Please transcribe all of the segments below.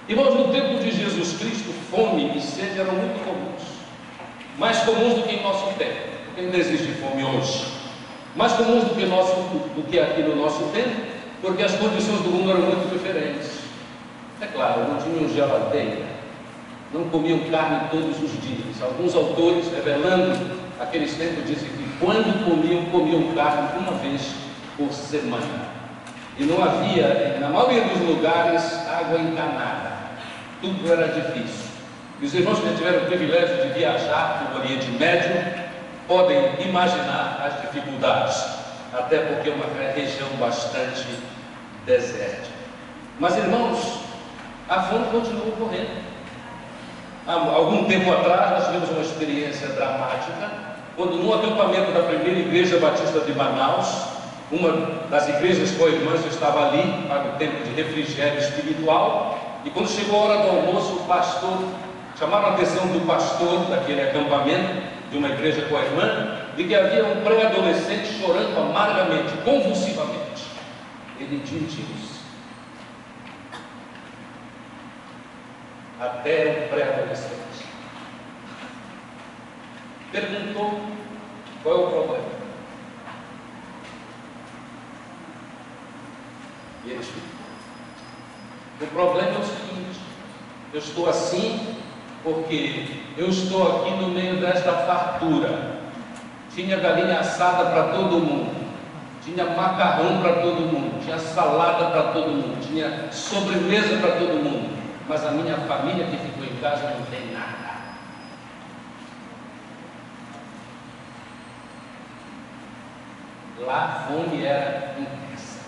Irmãos, no tempo de Jesus Cristo, fome e sede eram muito comuns, mais comuns do que em nosso tempo, porque ainda existe fome hoje, mais comuns do que aqui no nosso tempo, porque as condições do mundo eram muito diferentes. É claro, não tinham geladeira, não comiam carne todos os dias. Alguns autores, revelando aqueles tempos, dizem que quando comiam carne uma vez por semana. E não havia, na maioria dos lugares, água encanada. Tudo era difícil. E os irmãos que tiveram o privilégio de viajar no Oriente Médio podem imaginar as dificuldades, até porque é uma região bastante desértica. Mas, irmãos, a fome continua ocorrendo. Há algum tempo atrás nós tivemos uma experiência dramática, quando num acampamento da primeira igreja batista de Manaus, uma das igrejas co-irmãs estava ali para o tempo de refrigério espiritual, e quando chegou a hora do almoço, o pastor, chamaram a atenção do pastor daquele acampamento, de uma igreja co-irmã, de que havia um pré-adolescente chorando amargamente, convulsivamente. Ele disse: até um pré-adolescente. Perguntou qual é o problema. E ele explicou: o problema é o seguinte, eu estou assim porque eu estou aqui no meio desta fartura. Tinha galinha assada para todo mundo, tinha macarrão para todo mundo, tinha salada para todo mundo, tinha sobremesa para todo mundo, mas a minha família que ficou em casa não tem nada. Lá a fome era intensa.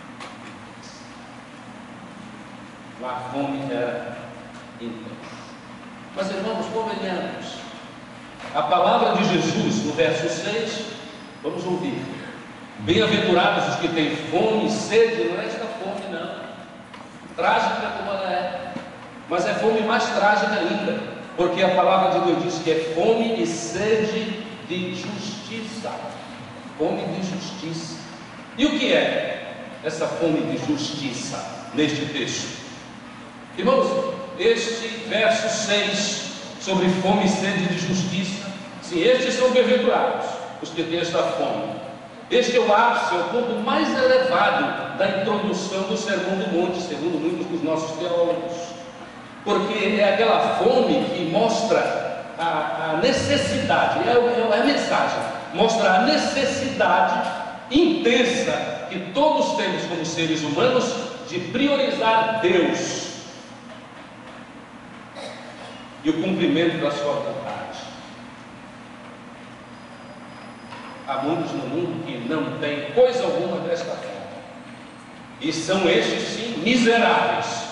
Lá a fome era intensa. Mas, irmãos, convenhamos, a palavra de Jesus no verso 6, vamos ouvir: bem-aventurados os que têm fome e sede. Não é esta fome, não, trágica como ela é, mas é fome mais trágica ainda, porque a palavra de Deus diz que é fome e sede de justiça. Fome de justiça. E o que é essa fome de justiça neste texto? Irmãos, este verso 6 sobre fome e sede de justiça, sim, estes são bem-aventurados, os que têm esta fome. Este é o ápice, é o ponto mais elevado da introdução do Sermão do Monte, segundo muitos dos nossos teólogos, porque é aquela fome que mostra a necessidade, é a mensagem, mostra a necessidade intensa que todos temos como seres humanos de priorizar Deus e o cumprimento da sua vontade. Há muitos no mundo que não têm coisa alguma desta forma, e são estes sim miseráveis,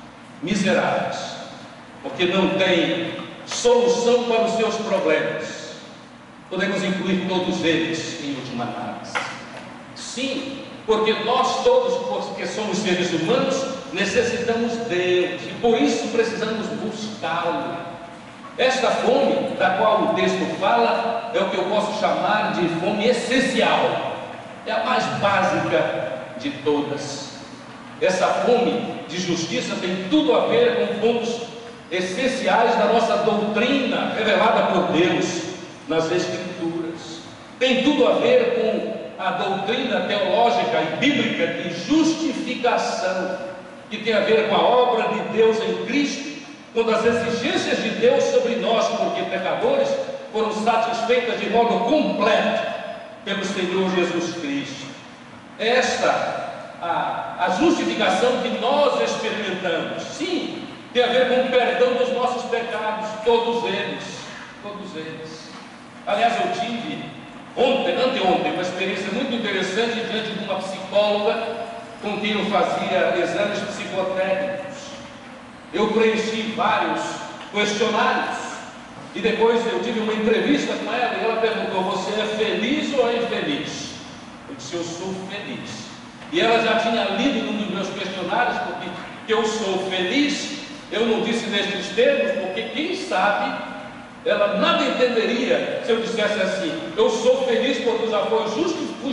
porque não têm solução para os seus problemas. Podemos incluir todos eles em última análise. Sim, porque nós todos, porque somos seres humanos, necessitamos Deus, e por isso precisamos buscá-lo. Esta fome da qual o texto fala é o que eu posso chamar de fome essencial, é a mais básica de todas. Essa fome de justiça tem tudo a ver com pontos essenciais da nossa doutrina revelada por Deus nas Escrituras. Tem tudo a ver com a doutrina teológica e bíblica de justificação, que tem a ver com a obra de Deus em Cristo, quando as exigências de Deus sobre nós, porque pecadores, foram satisfeitas de modo completo pelo Senhor Jesus Cristo. Esta a justificação que nós experimentamos, sim, tem a ver com o perdão dos nossos pecados, todos eles. Aliás, eu tive anteontem, uma experiência muito interessante diante de uma psicóloga com quem eu fazia exames psicotécnicos. Eu preenchi vários questionários e depois eu tive uma entrevista com ela e ela perguntou: você é feliz ou é infeliz? Eu disse: eu sou feliz. E ela já tinha lido num dos meus questionários, porque que eu sou feliz. Eu não disse nestes termos, porque quem sabe ela nada entenderia se eu dissesse assim: eu sou feliz porque já fui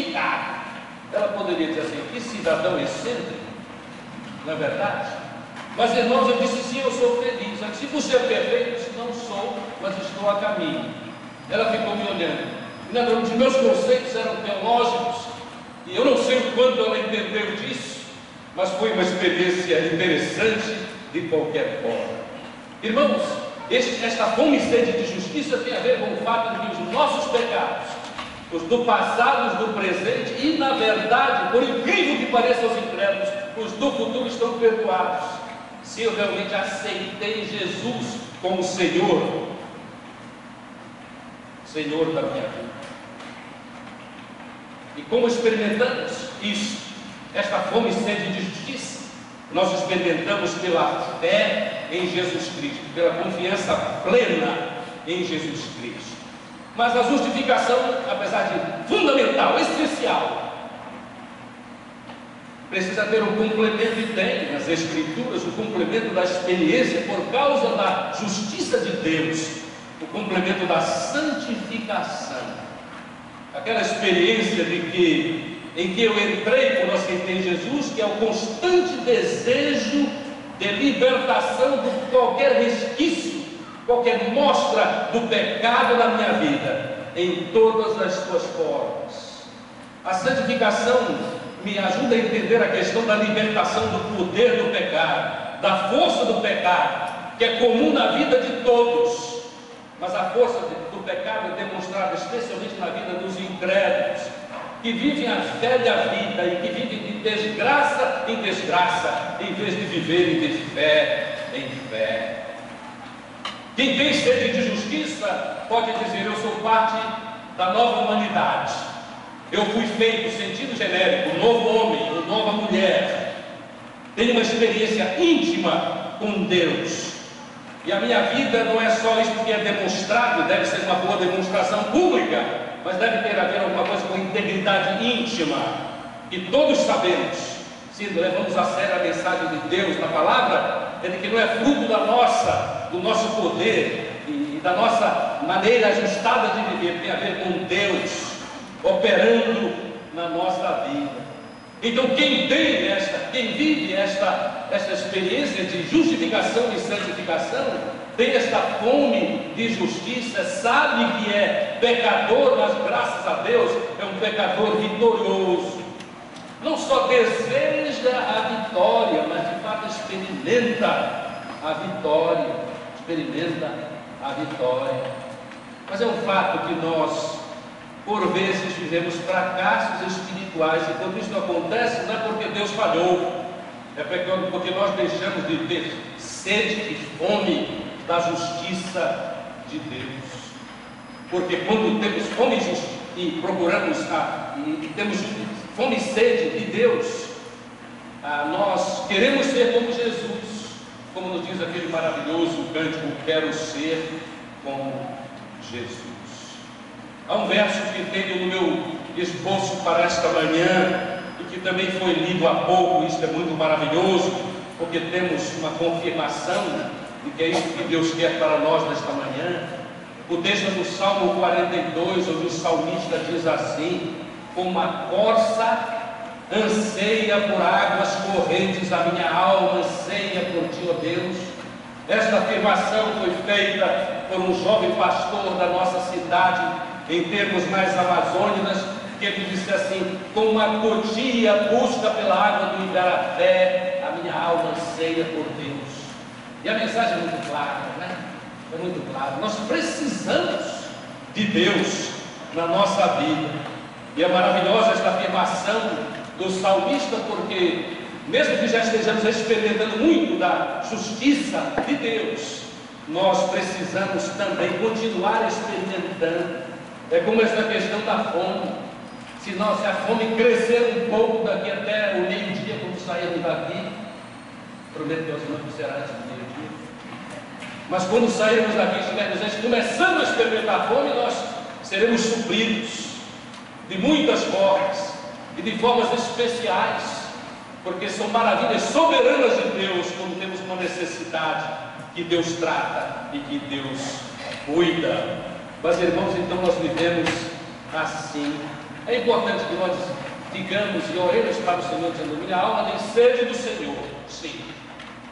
justificado. Ela poderia dizer assim: que cidadão excêntrico, não é verdade? Mas, irmãos, eu disse sim, eu sou feliz. Ela disse: você é perfeito? Eu disse: não sou, mas estou a caminho. Ela ficou me olhando. E naturalmente meus conceitos eram teológicos, e eu não sei o quanto ela entendeu disso, mas foi uma experiência interessante de qualquer forma. Irmãos, esta fome e sede de justiça tem a ver com o fato de que os nossos pecados, os do passado, os do presente e, na verdade, por incrível que pareça aos incrédulos, os do futuro estão perdoados, se eu realmente aceitei Jesus como Senhor da minha vida. E como experimentamos isso, esta fome e sede de justiça, nós experimentamos pela fé em Jesus Cristo, pela confiança plena em Jesus Cristo. Mas a justificação, apesar de fundamental, especial, precisa ter um complemento, e tem nas Escrituras o complemento da experiência por causa da justiça de Deus, o complemento da santificação. Aquela experiência em que eu entrei quando aceitei Jesus, que é o constante desejo de libertação de qualquer resquício, qualquer mostra do pecado na minha vida, em todas as suas formas. A santificação me ajuda a entender a questão da libertação do poder do pecado, da força do pecado, que é comum na vida de todos, mas a força do pecado é demonstrada especialmente na vida dos incrédulos, que vivem a velha vida e que vivem de desgraça em desgraça, em vez de viverem de fé em fé. Quem tem sede de justiça pode dizer: eu sou parte da nova humanidade, eu fui feito, sentido genérico, novo homem, nova mulher, tenho uma experiência íntima com Deus, e a minha vida não é só isso que é demonstrado, deve ser uma boa demonstração pública, mas deve ter a ver alguma coisa com integridade íntima, que todos sabemos, se levamos a sério a mensagem de Deus na palavra, é de que não é fruto do nosso poder e da nossa maneira ajustada de viver, tem a ver com Deus operando na nossa vida. Então quem vive esta experiência de justificação e santificação, tem esta fome de justiça, sabe que é pecador, mas graças a Deus é um pecador vitorioso. Não só deseja a vitória, mas de fato experimenta a vitória. Mas é um fato que nós, por vezes, vivemos fracassos espirituais, e quando isso acontece, não é porque Deus falhou, é porque nós deixamos de ter sede e fome da justiça de Deus. Porque quando temos fome e procuramos e temos fome e sede de Deus, nós queremos ser como Jesus, como nos diz aquele maravilhoso cântico: quero ser como Jesus. Há um verso que tenho no meu esboço para esta manhã e que também foi lido há pouco. Isso é muito maravilhoso, porque temos uma confirmação de que é isso que Deus quer para nós nesta manhã. O texto do Salmo 42, onde o salmista diz assim: como a corça anseia por águas correntes, a minha alma anseia por ti, ó Deus. Esta afirmação foi feita por um jovem pastor da nossa cidade, em termos mais amazônicos, que ele disse assim: como uma cotia busca pela água do igarapé, a minha alma anseia por Deus. E a mensagem é muito clara, né? É muito clara. Nós precisamos de Deus na nossa vida. E é maravilhosa esta afirmação do salmista, porque mesmo que já estejamos experimentando muito da justiça de Deus, nós precisamos também continuar experimentando. É como essa questão da fome. Se a fome crescer um pouco daqui até o meio-dia, quando sairmos daqui, prometo Deus não que será antes do meio-dia, mas quando sairmos daqui, estivermos começando a experimentar a fome, nós seremos supridos de muitas formas e de formas especiais, porque são maravilhas soberanas de Deus quando temos uma necessidade que Deus trata e que Deus cuida. Mas, irmãos, então nós vivemos assim. É importante que nós digamos e oremos para o Senhor, dizendo: minha alma tem sede do Senhor. Sim,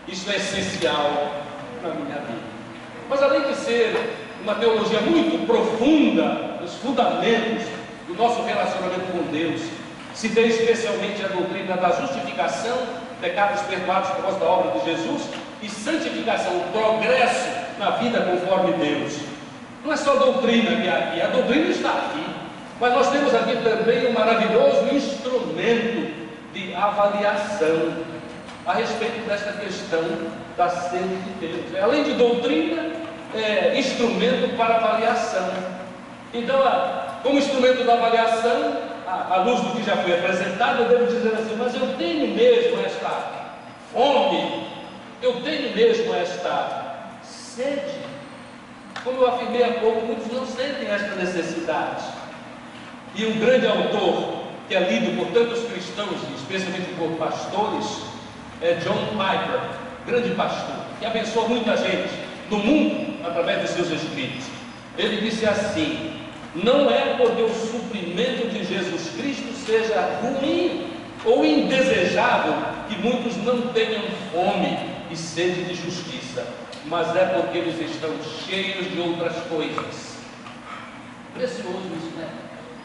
Isso é essencial para a minha vida. Mas além de ser uma teologia muito profunda nos fundamentos do nosso relacionamento com Deus, se tem especialmente a doutrina da justificação, pecados perdoados por causa da obra de Jesus, e santificação, progresso na vida conforme Deus. Não é só doutrina que há aqui, a doutrina está aqui, mas nós temos aqui também um maravilhoso instrumento de avaliação a respeito desta questão da sede de Deus. Além de doutrina, é instrumento para avaliação. Então, como instrumento da avaliação, à luz do que já foi apresentado, eu devo dizer assim: mas eu tenho mesmo esta fome, eu tenho mesmo esta sede. Como eu afirmei há pouco, muitos não sentem esta necessidade. E um grande autor, que é lido por tantos cristãos, especialmente por pastores, é John Piper, grande pastor, que abençoa muita gente no mundo através de seus escritos. Ele disse assim: não é porque o suprimento de Jesus Cristo seja ruim ou indesejável que muitos não tenham fome e sede de justiça, mas é porque eles estão cheios de outras coisas. Precioso isso, né?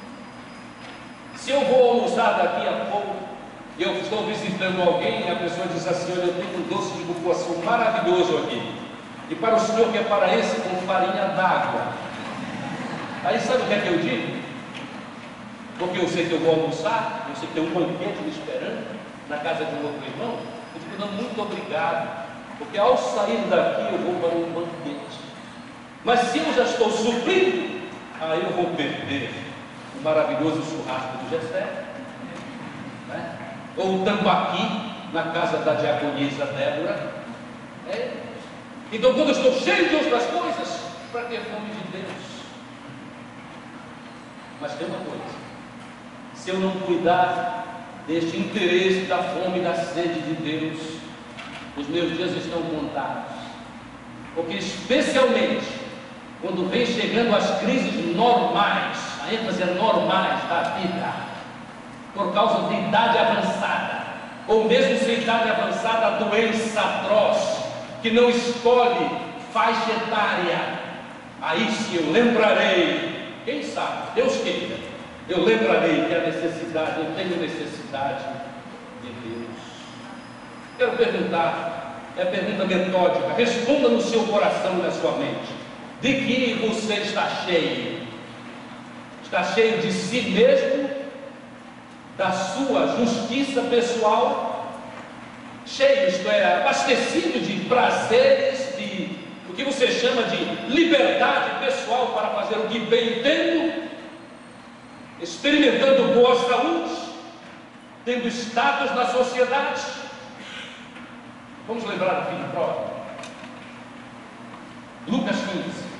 Se eu vou almoçar daqui a pouco, eu estou visitando alguém e a pessoa diz assim: olha, eu tenho um doce de cupuaçu maravilhoso aqui, e para o senhor que é paraense, com farinha d'água. Aí sabe o que é que eu digo? Porque eu sei que eu vou almoçar, eu sei que tem um banquete me esperando na casa de um outro irmão. Eu digo: não, muito obrigado, porque ao sair daqui eu vou para um banquete. Mas se eu já estou suprido, aí eu vou perder o maravilhoso churrasco do Jessé, né? Ou o tambaqui na casa da diaconisa Débora. Então, quando eu estou cheio de outras coisas, para ter fome de Deus. Mas tem uma coisa: se eu não cuidar deste interesse da fome e da sede de Deus, os meus dias estão contados. Porque especialmente quando vem chegando as crises normais, a ênfase é normais da vida, por causa de idade avançada, ou mesmo sem idade avançada, a doença atroz, que não escolhe faixa etária, aí sim eu lembrarei, quem sabe, Deus queira, eu lembrarei que a necessidade, eu tenho necessidade de Deus. Quero perguntar, é pergunta metódica, responda no seu coração e na sua mente: de que você está cheio? Está cheio de si mesmo, da sua justiça pessoal, cheio, isto é, abastecido de prazeres, de o que você chama de liberdade pessoal para fazer o que bem entendo, experimentando boa saúde, tendo status na sociedade. Vamos lembrar do filho próprio, Lucas 15.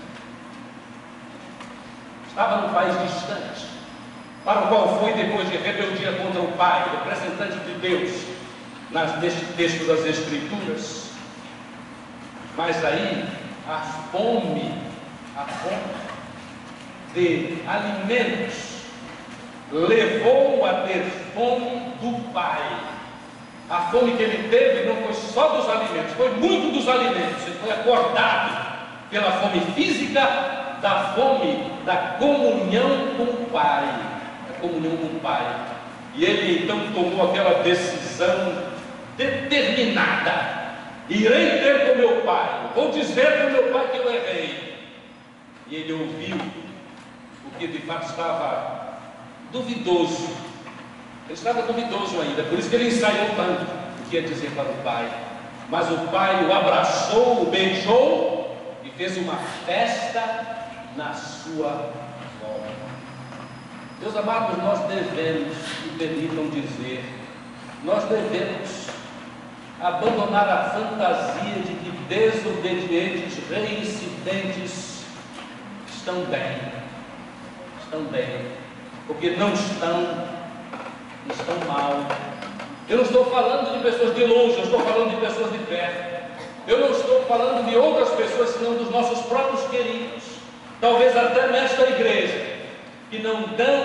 Estava num país distante, para o qual foi depois de rebeldia contra o pai, representante de Deus neste texto das Escrituras. Mas aí a fome de alimentos levou a ter fome do pai. A fome que ele teve não foi só dos alimentos, foi muito dos alimentos. Ele foi acordado pela fome física, da fome da comunhão com o pai, da comunhão com o pai. E ele então tomou aquela decisão determinada: irei ter com meu pai, vou dizer para meu pai que eu errei. E ele ouviu o que de fato estava duvidoso. Ele estava duvidoso ainda, por isso que ele ensaiou tanto o que ia dizer para o pai. Mas o pai o abraçou, o beijou e fez uma festa na sua volta. Meus amados, nós devemos, me permitam dizer, nós devemos abandonar a fantasia de que desobedientes, reincidentes estão bem, porque não estão mal. Eu não estou falando de pessoas de longe, eu estou falando de pessoas de perto. Eu não estou falando de outras pessoas, senão dos nossos próprios queridos, talvez até nesta igreja, que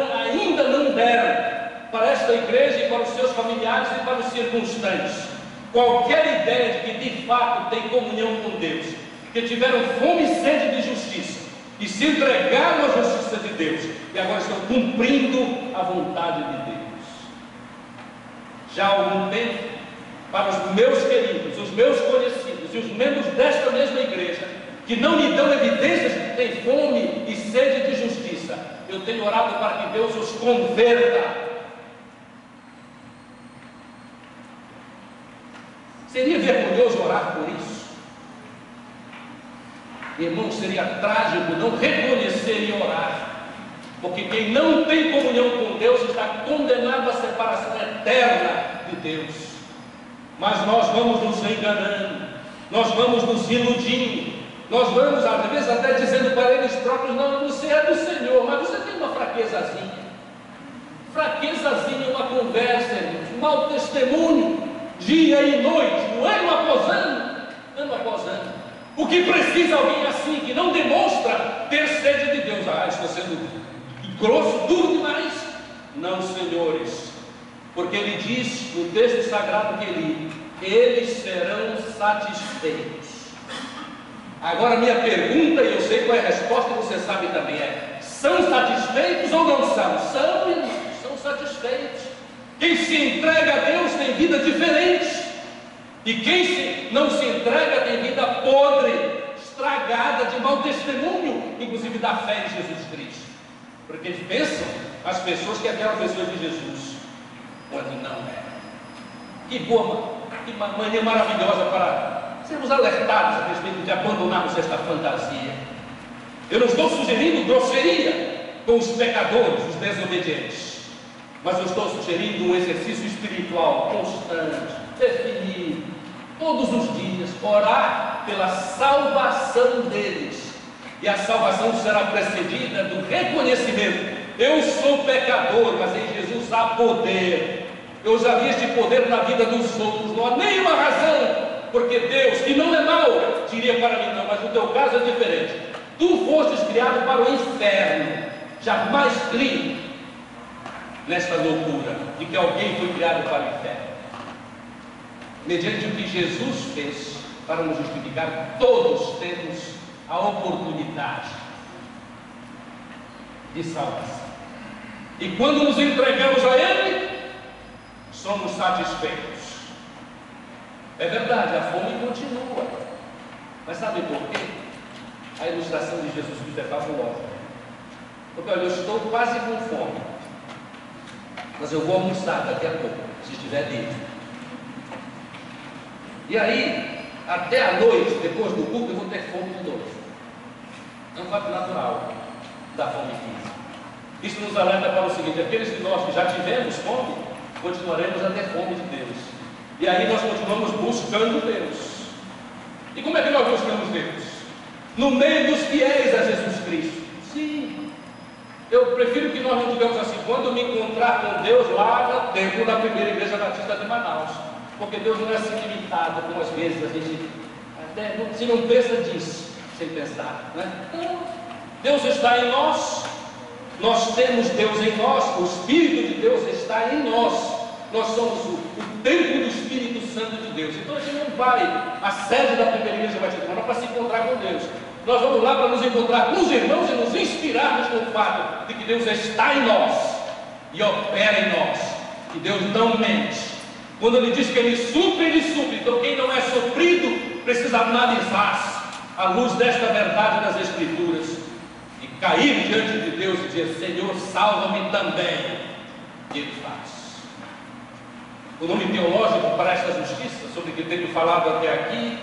ainda não deram para esta igreja e para os seus familiares e para os circunstantes qualquer ideia de que de fato tem comunhão com Deus, que tiveram fome e sede de justiça, e se entregaram à justiça de Deus, e agora estão cumprindo a vontade de Deus. Já há algum tempo, para os meus queridos, os meus conhecidos e os membros desta mesma igreja, que não me dão evidências de que têm fome e sede de justiça, eu tenho orado para que Deus os converta. Seria vergonhoso orar por isso? Irmão, seria trágico não reconhecer e orar, porque quem não tem comunhão com Deus está condenado à separação eterna de Deus. Mas nós vamos nos enganando, nós vamos nos iludindo, nós vamos às vezes até dizendo para eles próprios: não, você é do Senhor, mas você tem uma fraquezazinha, uma conversa, um mau testemunho, dia e noite, ano após ano. O que precisa alguém assim, que não demonstra ter sede de Deus? Ah, estou sendo grosso, duro demais. Não, senhores, porque ele diz no texto sagrado que eles serão satisfeitos. Agora minha pergunta, e eu sei qual é a resposta, você sabe também, são satisfeitos ou não são? São satisfeitos. Quem se entrega a Deus tem vida diferente. E quem não se entrega tem vida podre, estragada de mau testemunho, inclusive da fé em Jesus Cristo. Porque eles pensam, as pessoas, que aquela pessoa de Jesus, quando não é. Que mania maravilhosa para sermos alertados a respeito de abandonarmos esta fantasia. Eu não estou sugerindo grosseria com os pecadores, os desobedientes, mas eu estou sugerindo um exercício espiritual constante, definido, todos os dias, orar pela salvação deles. E a salvação será precedida do reconhecimento: eu sou pecador, mas em Jesus há poder. Eu já vi este poder na vida dos outros, não há nenhuma razão porque Deus, que não é mau, diria para mim: não, mas no teu caso é diferente. Tu fostes criado para o inferno. Jamais crie nesta loucura de que alguém foi criado para o inferno. Mediante o que Jesus fez para nos justificar, todos temos a oportunidade de salvação. E quando nos entregamos a Ele, somos satisfeitos. É verdade, a fome continua. Mas sabe por quê? A ilustração de Jesus Cristo é fabulosa. Porque olha, eu estou quase com fome, mas eu vou almoçar daqui a pouco, se estiver livre. E aí, até a noite, depois do culto, eu vou ter fome de novo. É um fato natural da fome física. Isso nos alerta para o seguinte: aqueles de nós que já tivemos fome, continuaremos a ter fome de Deus. E aí nós continuamos buscando Deus. E como é que nós buscamos Deus? No meio dos fiéis a Jesus Cristo. Sim. Eu prefiro que nós não digamos assim: quando me encontrar com Deus lá no templo da primeira igreja batista de Manaus. Porque Deus não é assim limitado, como às vezes a gente até se não pensa disso, sem pensar, né? Então, Deus está em nós, nós temos Deus em nós, o Espírito de Deus está em nós, nós somos o templo do Espírito Santo de Deus. Então a gente não vai à sede da primeira igreja batista para se encontrar com Deus. Nós vamos lá para nos encontrar com os irmãos e nos inspirarmos com o fato de que Deus está em nós e opera em nós, que Deus não mente. Quando Ele diz que Ele supre, então quem não é suprido precisa analisar-se à luz desta verdade das Escrituras e cair diante de Deus e dizer: Senhor, salva-me também. E Ele faz. O nome teológico para esta justiça, sobre que tenho falado até aqui,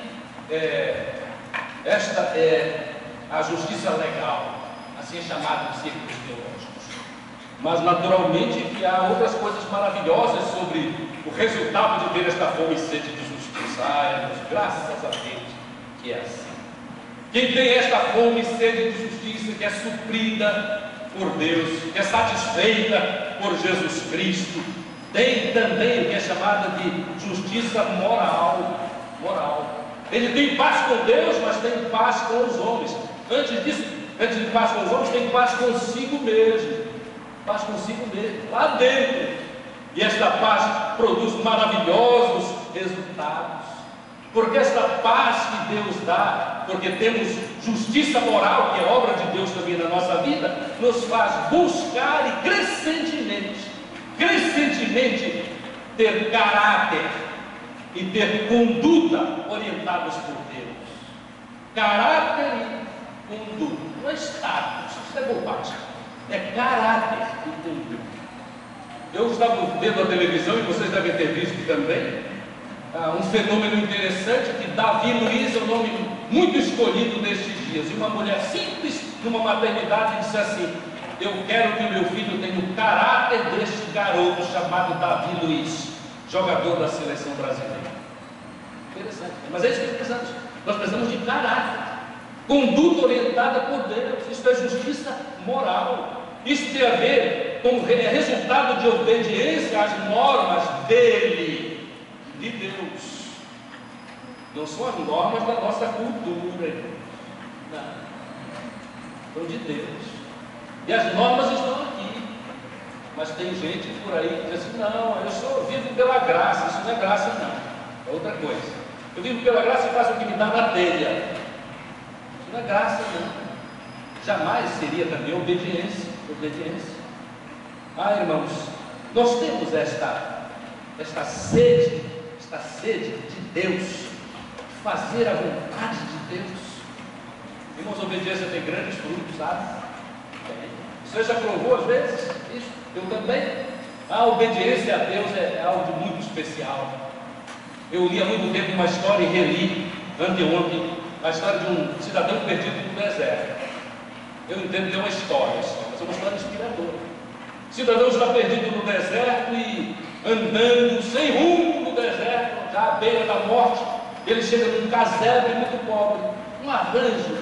esta é a justiça legal, assim é chamada em círculos teológicos. Mas naturalmente que há outras coisas maravilhosas sobre o resultado de ter esta fome e sede de justiça. Irmãos, graças a Deus que é assim. Quem tem esta fome e sede de justiça, que é suprida por Deus, que é satisfeita por Jesus Cristo, tem também o que é chamada de justiça moral. Ele tem paz com Deus, mas tem paz com os homens. Antes de paz com os homens, tem paz consigo mesmo. Paz consigo mesmo, lá dentro. E esta paz produz maravilhosos resultados. Porque esta paz que Deus dá, porque temos justiça moral, que é obra de Deus também na nossa vida, nos faz buscar e crescentemente ter caráter e ter conduta orientados por Deus. Caráter e conduta, não é status, isso é bobagem, é caráter e conduta. Eu estava vendo a televisão e vocês devem ter visto também um fenômeno interessante, que Davi Luiz é um nome muito escolhido nestes dias, e uma mulher simples numa maternidade disse assim: eu quero que o meu filho tenha o caráter deste garoto chamado Davi Luiz, jogador da seleção brasileira. Interessante, mas é isso que nós precisamos. Nós precisamos de caráter, conduta orientada por Deus. Isso é justiça moral. Isso tem a ver com resultado de obediência às normas dele, de Deus. Não são as normas da nossa cultura, não, são de Deus. E as normas estão aqui. Mas tem gente por aí que diz assim: não, eu só vivo pela graça. Isso não é graça, não, é outra coisa. Eu vivo pela graça e faço o que me dá na telha. Isso não é graça, não. Jamais seria também obediência. Ah, irmãos, nós temos esta sede de Deus, de fazer a vontade de Deus. Irmãos, a obediência tem grandes frutos, sabe? Você já provou às vezes isso? Eu também. A obediência a Deus é algo muito especial. Eu li há muito tempo uma história e reli anteontem a história de um cidadão perdido no deserto. Eu entendo que é uma história, mas é uma história inspiradora. O cidadão está perdido no deserto e andando sem rumo no deserto, já à beira da morte. Ele chega num casebre muito pobre, um arranjo,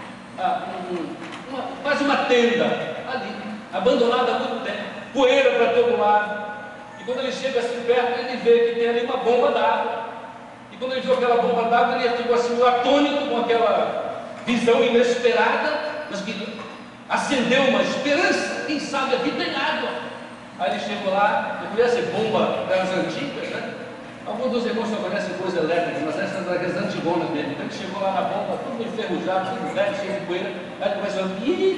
quase uma tenda ali, abandonada há muito tempo, poeira para todo lado. E quando ele chega assim perto, ele vê que tem ali uma bomba d'água. E quando ele viu aquela bomba d'água, ele ficou assim atônito com aquela visão inesperada, mas que acendeu uma esperança. Quem sabe aqui tem água. Aí ele chegou lá, ele conhece bomba das antigas, né? Alguns dos irmãos só conhecem coisa elétrica, mas essas são as antigonas dele. Então ele chegou lá na bomba, tudo enferrujado, tudo velho, cheio de poeira. Aí ele começou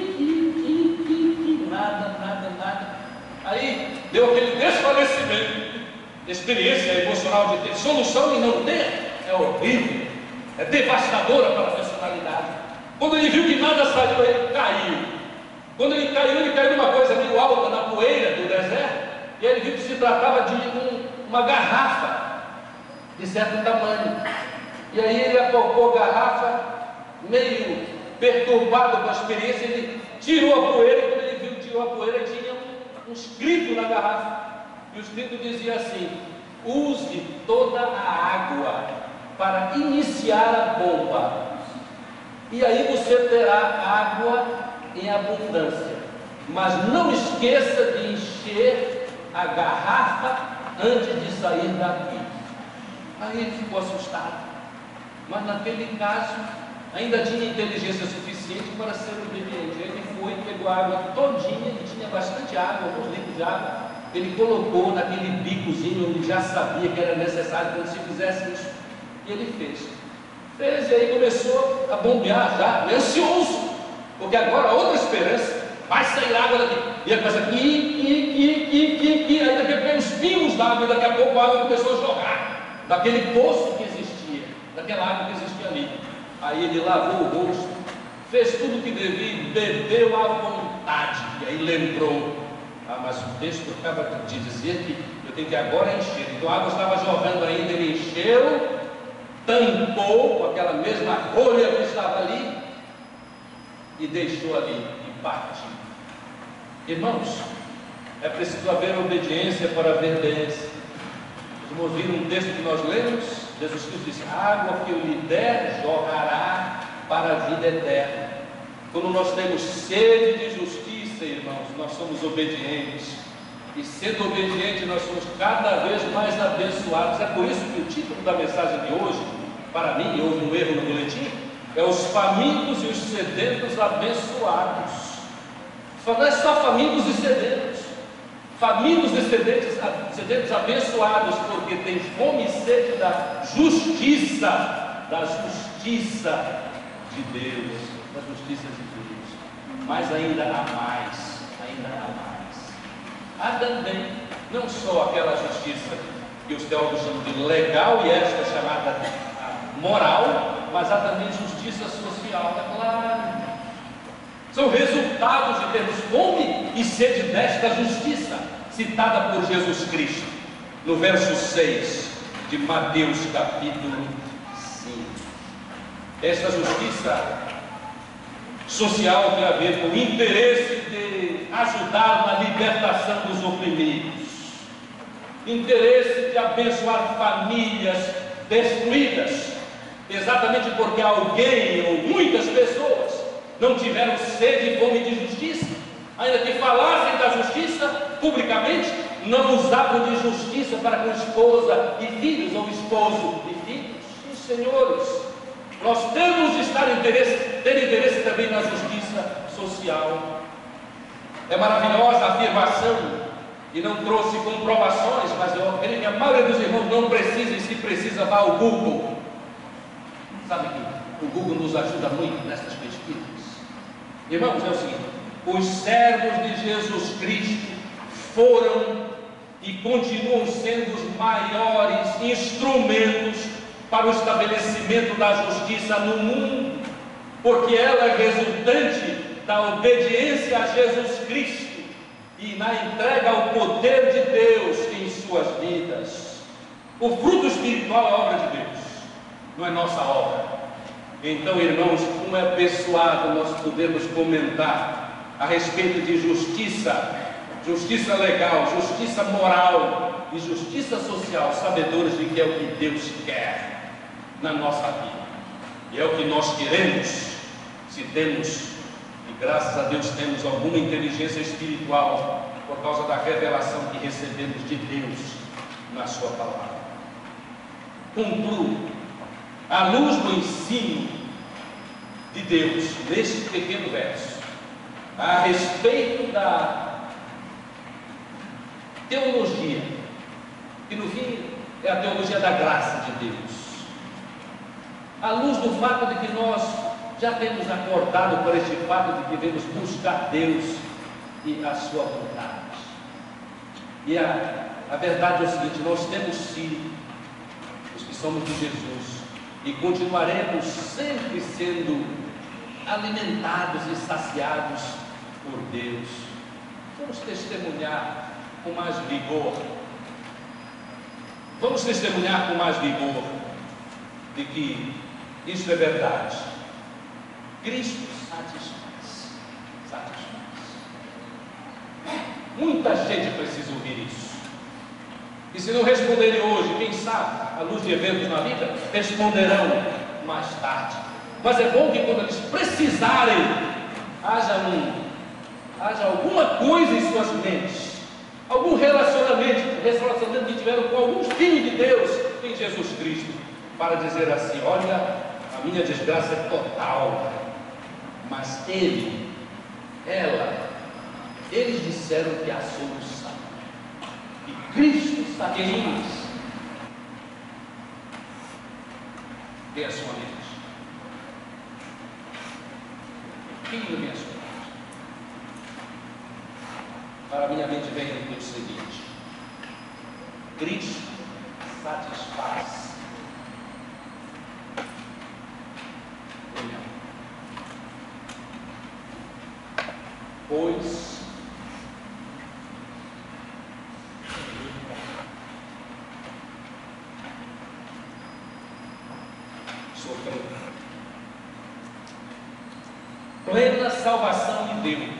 nada. Aí deu aquele desfalecimento. Experiência emocional de ter solução e não ter é horrível, é devastadora para a personalidade. Quando ele viu que nada saiu, ele caiu. Quando ele caiu numa coisa meio alta, na poeira do deserto, e ele viu que se tratava de uma garrafa de certo tamanho. E aí ele apalpou a garrafa, meio perturbado com a experiência, ele tirou a poeira, e quando ele viu que tirou a poeira, tinha um escrito na garrafa. E o escrito dizia assim: use toda a água para iniciar a bomba, e aí você terá água em abundância, mas não esqueça de encher a garrafa antes de sair daqui. Aí ele ficou assustado, mas naquele caso ainda tinha inteligência suficiente para ser obediente. Ele foi, pegou a água todinha, e tinha bastante água, alguns litros de água. Ele colocou naquele bicozinho onde já sabia que era necessário quando se fizesse isso, e ele fez, e aí começou a bombear já, ansioso, porque agora outra esperança, vai sair água daqui. E ele começa aqui, aí daqui a pouco uns pingos d'água, e daqui a pouco a água começou a jorrar daquele poço que existia, daquela água que existia ali. Aí ele lavou o rosto, fez tudo o que devia, bebeu à vontade, e aí lembrou: mas o texto acaba de dizer que eu tenho que agora encher. Então a água estava jorrando ainda, ele encheu, tampou com aquela mesma rolha que estava ali e deixou ali e partiu. Irmãos, é preciso haver obediência para haver bênção. Vamos ouvir um texto que nós lemos. Jesus Cristo disse: a água que eu lhe der jorrará para a vida eterna. Quando nós temos sede de justiça, irmãos, nós somos obedientes, e sendo obedientes nós somos cada vez mais abençoados. É por isso que o título da mensagem de hoje, para mim, houve um erro no boletim, é os famintos e os sedentos abençoados. Não é só famintos e sedentos, famintos e sedentos abençoados, porque têm fome e sede da justiça de Deus, da justiça de Deus. Mas ainda há mais, Há também, não só aquela justiça que os teólogos chamam de legal e esta chamada moral, mas há também justiça social, é claro. São resultados de termos fome e sede desta justiça, citada por Jesus Cristo, no verso 6 de Mateus capítulo 5. Esta justiça social tem a ver com o interesse de ajudar na libertação dos oprimidos, interesse de abençoar famílias destruídas, exatamente porque alguém ou muitas pessoas não tiveram sede e fome de justiça, ainda que falassem da justiça publicamente, não usavam de justiça para com esposa e filhos, ou esposo e filhos. E senhores, nós temos de ter interesse também na justiça social. É maravilhosa a afirmação, e não trouxe comprovações, mas eu creio que a maioria dos irmãos não precisa, e se precisa, vá ao Google. Sabe que o Google nos ajuda muito nessas pesquisas. Irmãos, é o seguinte: os servos de Jesus Cristo foram e continuam sendo os maiores instrumentos para o estabelecimento da justiça no mundo, porque ela é resultante da obediência a Jesus Cristo e na entrega ao poder de Deus em suas vidas. O fruto espiritual é obra de Deus, não é nossa obra. Então, irmãos, como é abençoado nós podemos comentar a respeito de justiça legal, justiça moral e justiça social, sabedores de que é o que Deus quer na nossa vida, e é o que nós queremos, se temos, e graças a Deus temos alguma inteligência espiritual, por causa da revelação que recebemos de Deus na sua palavra. Concluo, à luz do ensino de Deus neste pequeno verso, a respeito da teologia, que no fim é a teologia da graça de Deus, à luz do fato de que nós já temos acordado por este fato de que devemos buscar Deus e a sua vontade, e a verdade é o seguinte: nós temos sido, os que somos de Jesus, e continuaremos sempre sendo alimentados e saciados por Deus. Vamos testemunhar com mais vigor, de que isso é verdade. Cristo satisfaz. Muita gente precisa ouvir isso, e se não responderem hoje, quem sabe, à luz de eventos na vida, responderão mais tarde. Mas é bom que quando eles precisarem, haja alguma coisa em suas mentes, algum relacionamento que tiveram com algum filho de Deus em Jesus Cristo, para dizer assim: olha, a minha desgraça é total, mas eles disseram que há solução, e Cristo está querendo. Dê a sua mente. Filho, minha sua mente. Para a minha mente vem o seguinte: Cristo satisfaz. Pois sofreu plena salvação me deu,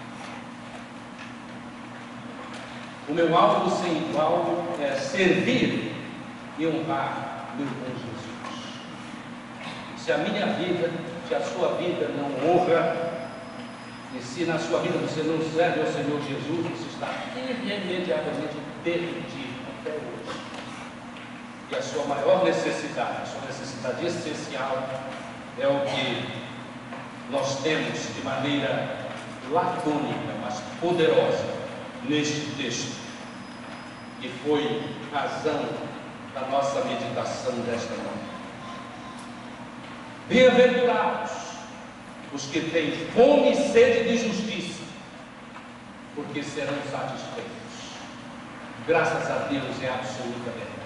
o meu alvo sem igual é servir e honrar meu bom Jesus. Se a minha vida, se a sua vida não honra, e se na sua vida você não serve ao Senhor Jesus, você está irremediavelmente perdido até hoje. E a sua maior necessidade, a sua necessidade essencial, é o que nós temos de maneira lacônica, mas poderosa, neste texto, que foi razão da nossa meditação desta noite. Bem-aventurados os que têm fome e sede de justiça, porque serão satisfeitos. Graças a Deus é absoluta verdade.